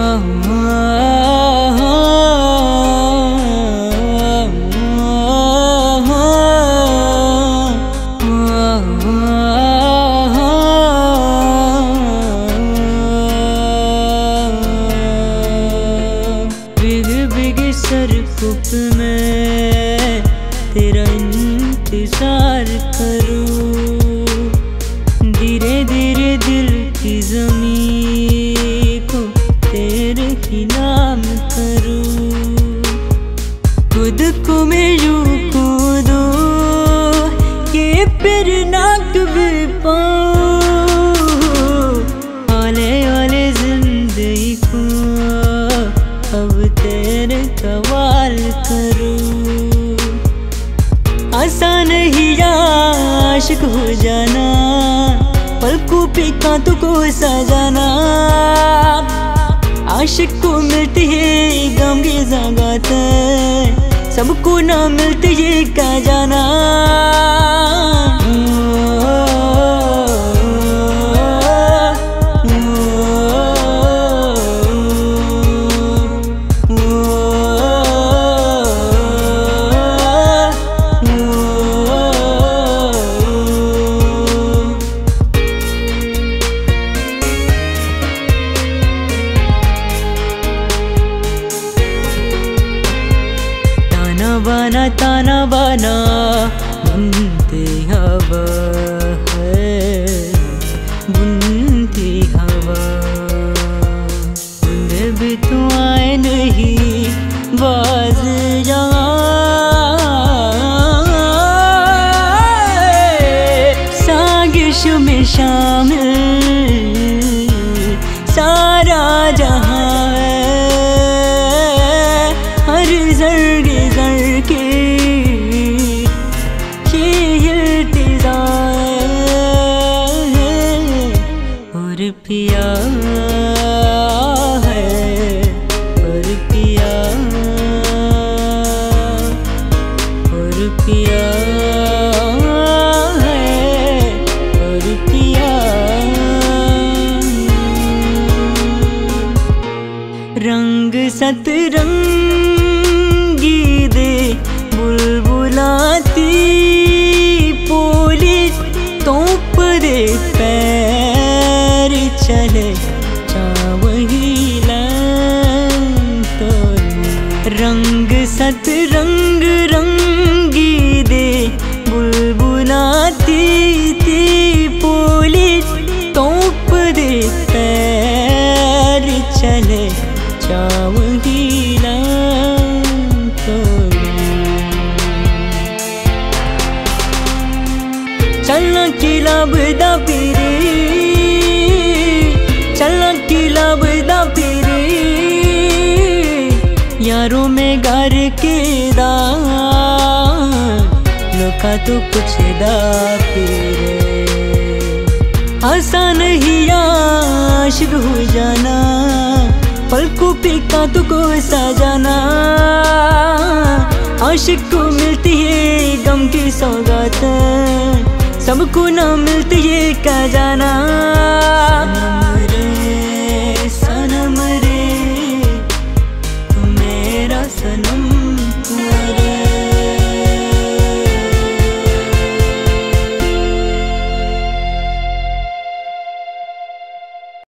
सरकुप में तेरा इंतजार करूं, धीरे धीरे दिल की ज़मीं को तेरे ही नाम करूं। खुद को मैं यूं कूदूं कि फिर ना कभी पाऊं, आले वाले जिंदगी को अब तेरे सवाल करूं। आसान ही आशिक हो जाना, पलकों पे कांटों को सजाना। आशिक को मिलती है गम की सौगात, सबको ना मिलती है का जाना। ताना बाना बुनती हवा है, बुनती हवा। उन्हें भी तो आए नहीं बाज सागिश में शामिल सारा जहां है। हर जर्गे के और पिया है, और पिया, और पिया है, और पिया। रंग सतरंगी दे बुलबुलाती पोली तोप दे पैर चले चावहीला तो। रंग सतरंग रंगी दे बुलबुलाती थी पोली तोप दे पैर चले चावहीला तो। चलना किला बदा पीरे, चलना किला बदा पीरे। यारों में गार के दा लोका तो कुछ दा पीरे। आसान ही आशिक हो जाना, पलकों पे कांटों को सजाना। आशिक को मिलती है गम की सौगात, सबको ना मिलती है का जाना।